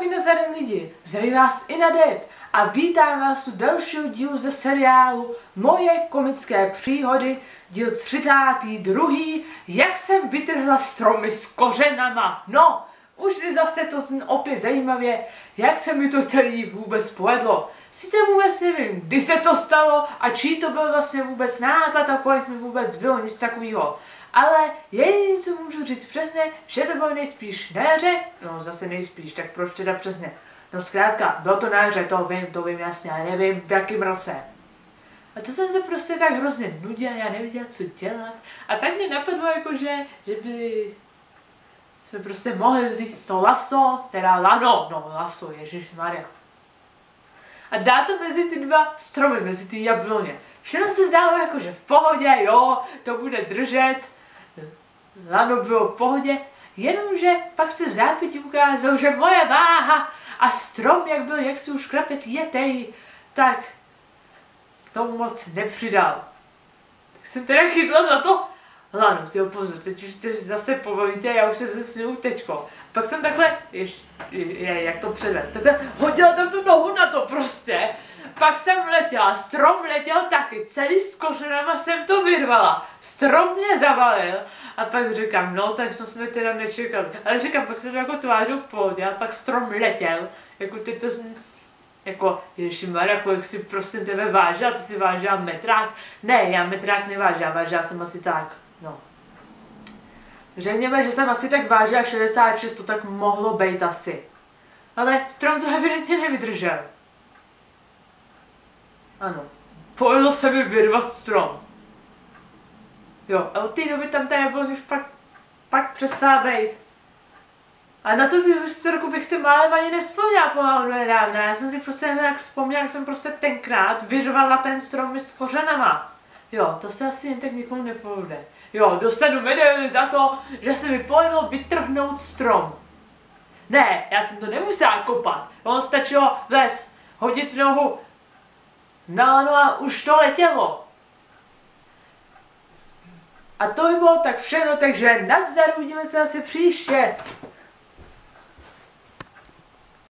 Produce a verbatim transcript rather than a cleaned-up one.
Ahoj nazdar lidi, zdraví vás i Nadeb a vítám vás u dalšího dílu ze seriálu Moje komické příhody, díl třicátý druhý Jak jsem vytrhla stromy s kořenama. No, už zase to zní opět zajímavě, jak se mi to celý vůbec povedlo. Sice vůbec nevím, kdy se to stalo a čí to byl vlastně vůbec nápad a kolik mi vůbec bylo, nic takového. Ale jediné, co můžu říct přesně, že to bylo nejspíš na jaře, no zase nejspíš, tak proč teda přesně? No zkrátka, bylo to na jaře, to vím, to vím jasně, ale nevím v jakém roce. A to jsem se prostě tak hrozně nudila, já nevěděla, co dělat. A tak mě napadlo jako, že, že by jsme prostě mohli vzít to laso, teda lano, no laso, ježišmarja. A dát to mezi ty dva stromy, mezi ty jabloně. Všechno se zdálo jako, že v pohodě, jo, to bude držet. Lano bylo v pohodě, jenomže pak se v zápětí ukázalo, že moje váha a strom, jak byl, jak si už krapet jetej, tak tomu moc nepřidal. Tak jsem teda chytla za to lano, tyjo pozor, teď už to zase pobavíte, já už se zesnu teďko. Pak jsem takhle, jež, je, jak to předvést, takhle hodila tam tu nohu na to prostě. Pak jsem letěla, strom letěl taky, celý s kořenama jsem to vyrvala, strom mě zavalil a pak říkám, no tak to jsme teda nečekali, ale říkám, pak jsem to jako tvářil v pohodě a pak strom letěl, jako teď to jsem, jako ježišmarja, kolik si prostě tebe vážila, to si vážila metrák, ne, já metrák nevážila, vážila jsem asi tak, no. Řekněme, že jsem asi tak vážila šedesát šest, to tak mohlo být asi, ale strom to evidentně nevydržel. Ano, povedlo se mi vyrvat strom. Jo, a od té doby tam ta jablon už pak, pak přestala být. A na tu historku bych se málem ani nevzpomněla pomalu nedávno. Já jsem si prostě nějak vzpomněla, jak jsem prostě tenkrát vyrvala ten strom s kořenama. Jo, to se asi jen tak nikomu nepovede. Jo, dostanu medaili za to, že se mi povedlo vytrhnout strom. Ne, já jsem to nemusela kopat. On stačilo vles, hodit nohu. No, no a už to letělo. A to by bylo tak všechno, takže nazdar, uvidíme se asi příště.